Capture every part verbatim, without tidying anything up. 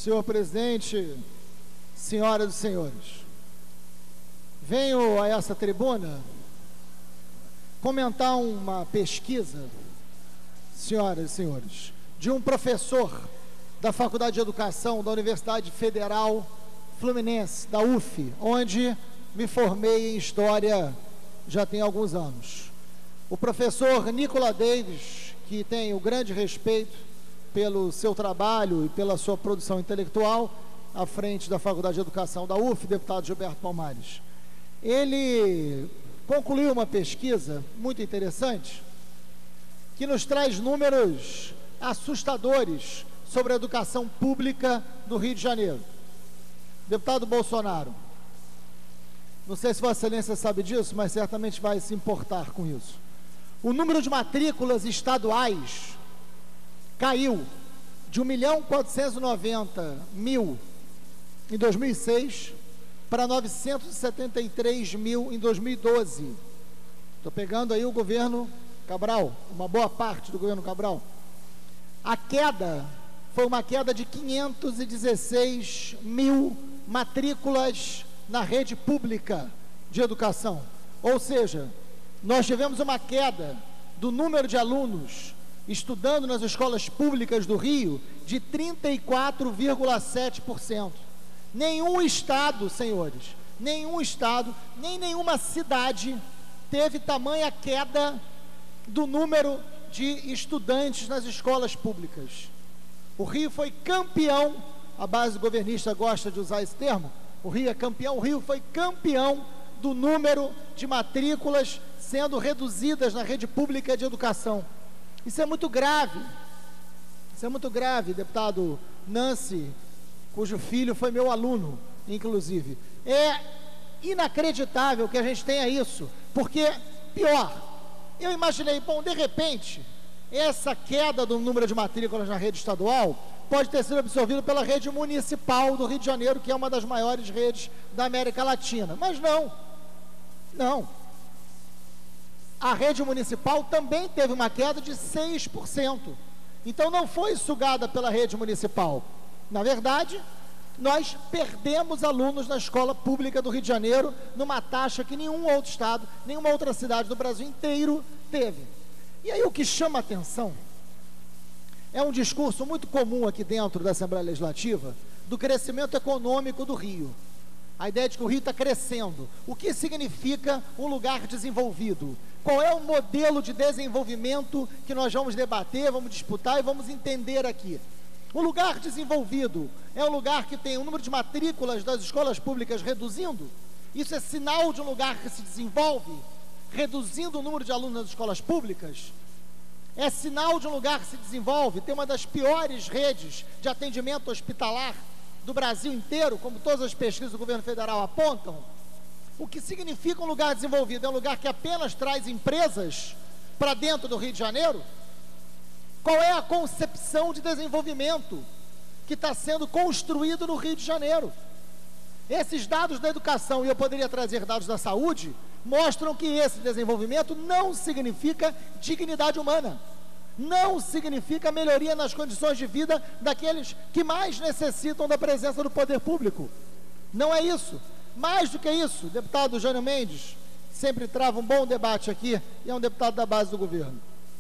Senhor presidente, senhoras e senhores, venho a essa tribuna comentar uma pesquisa, senhoras e senhores, de um professor da Faculdade de Educação da Universidade Federal Fluminense, da U F, onde me formei em História já tem alguns anos. O professor Nicola Davis, que tem o grande respeito pelo seu trabalho e pela sua produção intelectual à frente da Faculdade de Educação da U F, deputado Gilberto Palmares, ele concluiu uma pesquisa muito interessante que nos traz números assustadores sobre a educação pública do Rio de Janeiro. Deputado Bolsonaro, não sei se Vossa Excelência sabe disso, mas certamente vai se importar com isso. O número de matrículas estaduais caiu de um milhão quatrocentos e noventa mil em dois mil e seis para novecentos e setenta e três mil em dois mil e doze. Estou pegando aí o governo Cabral, uma boa parte do governo Cabral. A queda foi uma queda de quinhentos e dezesseis mil matrículas na rede pública de educação. Ou seja, nós tivemos uma queda do número de alunos estudando nas escolas públicas do Rio de trinta e quatro vírgula sete por cento. Nenhum estado, senhores, nenhum estado, nem nenhuma cidade teve tamanha queda do número de estudantes nas escolas públicas. O Rio foi campeão, a base governista gosta de usar esse termo, o Rio é campeão, o Rio foi campeão do número de matrículas sendo reduzidas na rede pública de educação. Isso é muito grave, isso é muito grave, deputado Nancy, cujo filho foi meu aluno, inclusive. É inacreditável que a gente tenha isso, porque, pior, eu imaginei, bom, de repente, essa queda do número de matrículas na rede estadual pode ter sido absorvida pela rede municipal do Rio de Janeiro, que é uma das maiores redes da América Latina. Mas não, não. A rede municipal também teve uma queda de seis por cento. Então não foi sugada pela rede municipal. Na verdade, nós perdemos alunos na escola pública do Rio de Janeiro numa taxa que nenhum outro estado, nenhuma outra cidade do Brasil inteiro teve. E aí o que chama a atenção é um discurso muito comum aqui dentro da Assembleia Legislativa do crescimento econômico do Rio. A ideia de que o Rio está crescendo. O que significa um lugar desenvolvido? Qual é o modelo de desenvolvimento que nós vamos debater, vamos disputar e vamos entender aqui? Um lugar desenvolvido é um lugar que tem o número de matrículas das escolas públicas reduzindo? Isso é sinal de um lugar que se desenvolve, reduzindo o número de alunos nas escolas públicas? É sinal de um lugar que se desenvolve, tem uma das piores redes de atendimento hospitalar do Brasil inteiro, como todas as pesquisas do governo federal apontam? O que significa um lugar desenvolvido? É um lugar que apenas traz empresas para dentro do Rio de Janeiro? Qual é a concepção de desenvolvimento que está sendo construído no Rio de Janeiro? Esses dados da educação, e eu poderia trazer dados da saúde, mostram que esse desenvolvimento não significa dignidade humana, não significa melhoria nas condições de vida daqueles que mais necessitam da presença do poder público. Não é isso. Mais do que isso, deputado Jânio Mendes sempre trava um bom debate aqui, e é um deputado da base do governo.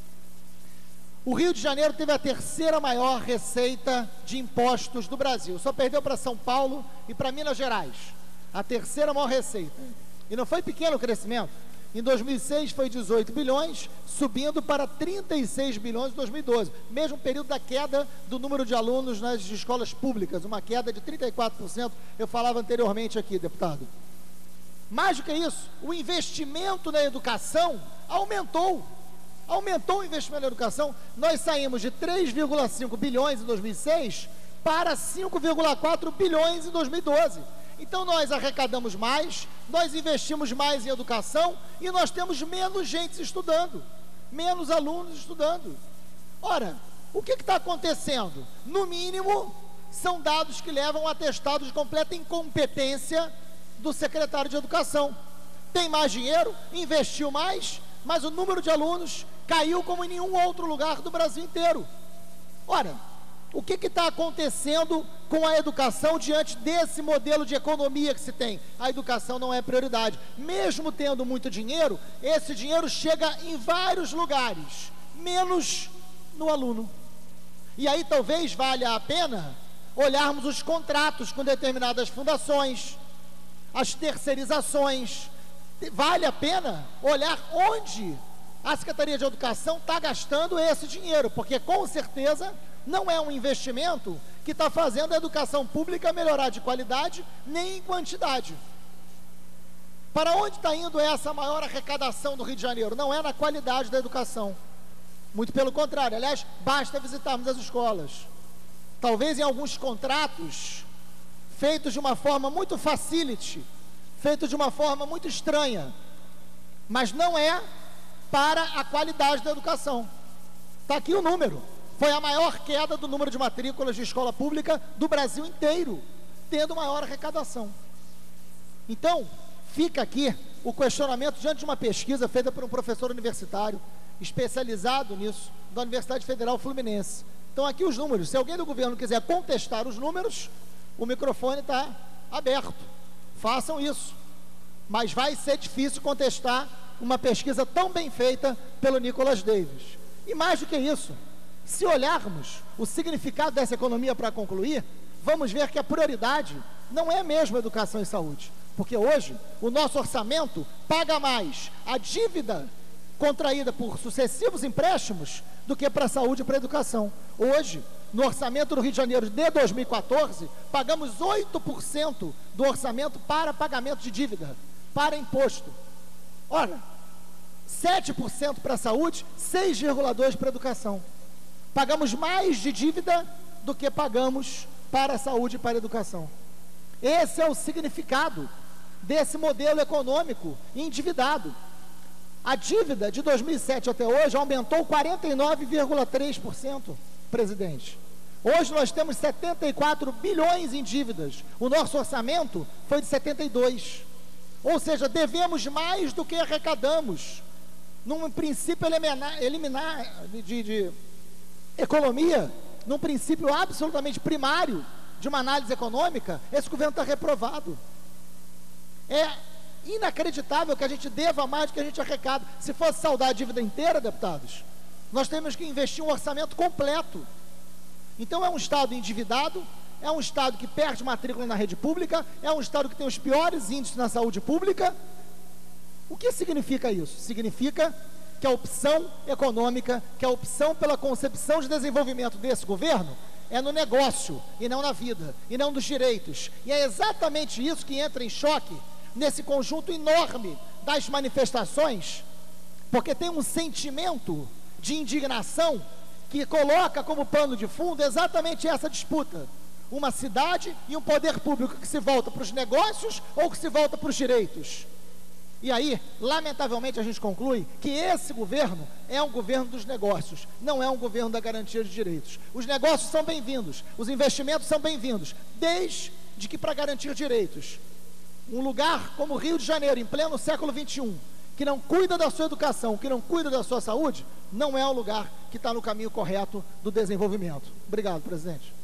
O Rio de Janeiro teve a terceira maior receita de impostos do Brasil, só perdeu para São Paulo e para Minas Gerais, a terceira maior receita. E não foi pequeno o crescimento. Em dois mil e seis foi dezoito bilhões, subindo para trinta e seis bilhões em dois mil e doze, mesmo período da queda do número de alunos nas escolas públicas, uma queda de trinta e quatro por cento, eu falava anteriormente aqui, deputado. Mais do que isso, o investimento na educação aumentou, aumentou o investimento na educação. Nós saímos de três vírgula cinco bilhões em dois mil e seis para cinco vírgula quatro bilhões em dois mil e doze. Então nós arrecadamos mais, nós investimos mais em educação e nós temos menos gente estudando, menos alunos estudando. Ora, o que está acontecendo? No mínimo, são dados que levam a atestado de completa incompetência do secretário de Educação. Tem mais dinheiro, investiu mais, mas o número de alunos caiu como em nenhum outro lugar do Brasil inteiro. Ora, O que está acontecendo com a educação diante desse modelo de economia que se tem? A educação não é prioridade. Mesmo tendo muito dinheiro, esse dinheiro chega em vários lugares, menos no aluno. E aí talvez valha a pena olharmos os contratos com determinadas fundações, as terceirizações. Vale a pena olhar onde a Secretaria de Educação está gastando esse dinheiro, porque com certeza não é um investimento que está fazendo a educação pública melhorar de qualidade, nem em quantidade. Para onde está indo essa maior arrecadação do Rio de Janeiro? Não é na qualidade da educação. Muito pelo contrário. Aliás, basta visitarmos as escolas. Talvez em alguns contratos, feitos de uma forma muito facility, feitos de uma forma muito estranha, mas não é para a qualidade da educação. Está aqui o número. Foi a maior queda do número de matrículas de escola pública do Brasil inteiro, tendo maior arrecadação. Então, fica aqui o questionamento diante de uma pesquisa feita por um professor universitário, especializado nisso, da Universidade Federal Fluminense. Então, aqui os números. Se alguém do governo quiser contestar os números, o microfone está aberto. Façam isso. Mas vai ser difícil contestar uma pesquisa tão bem feita pelo Nicholas Davis. E mais do que isso, se olharmos o significado dessa economia para concluir, vamos ver que a prioridade não é mesmo educação e saúde, porque hoje o nosso orçamento paga mais a dívida contraída por sucessivos empréstimos do que para a saúde e para a educação. Hoje, no orçamento do Rio de Janeiro de dois mil e quatorze, pagamos oito por cento do orçamento para pagamento de dívida, para imposto. Ora, sete por cento para a saúde, seis vírgula dois por cento para a educação. Pagamos mais de dívida do que pagamos para a saúde e para a educação. Esse é o significado desse modelo econômico endividado. A dívida de dois mil e sete até hoje aumentou quarenta e nove vírgula três por cento, presidente. Hoje nós temos setenta e quatro bilhões em dívidas. O nosso orçamento foi de setenta e dois. Ou seja, devemos mais do que arrecadamos. Num princípio eliminar, eliminar de, de economia, num princípio absolutamente primário de uma análise econômica, esse governo está reprovado. É inacreditável que a gente deva mais do que a gente arrecada. Se fosse saldar a dívida inteira, deputados, nós temos que investir um orçamento completo. Então é um Estado endividado, é um Estado que perde matrícula na rede pública, é um Estado que tem os piores índices na saúde pública. O que significa isso? Significa que a opção econômica, que a opção pela concepção de desenvolvimento desse governo é no negócio e não na vida, e não nos direitos. E é exatamente isso que entra em choque nesse conjunto enorme das manifestações, porque tem um sentimento de indignação que coloca como pano de fundo exatamente essa disputa. Uma cidade e um poder público que se volta para os negócios ou que se volta para os direitos. E aí, lamentavelmente, a gente conclui que esse governo é um governo dos negócios, não é um governo da garantia de direitos. Os negócios são bem-vindos, os investimentos são bem-vindos, desde que para garantir direitos. Um lugar como o Rio de Janeiro, em pleno século vinte e um, que não cuida da sua educação, que não cuida da sua saúde, não é um lugar que está no caminho correto do desenvolvimento. Obrigado, presidente.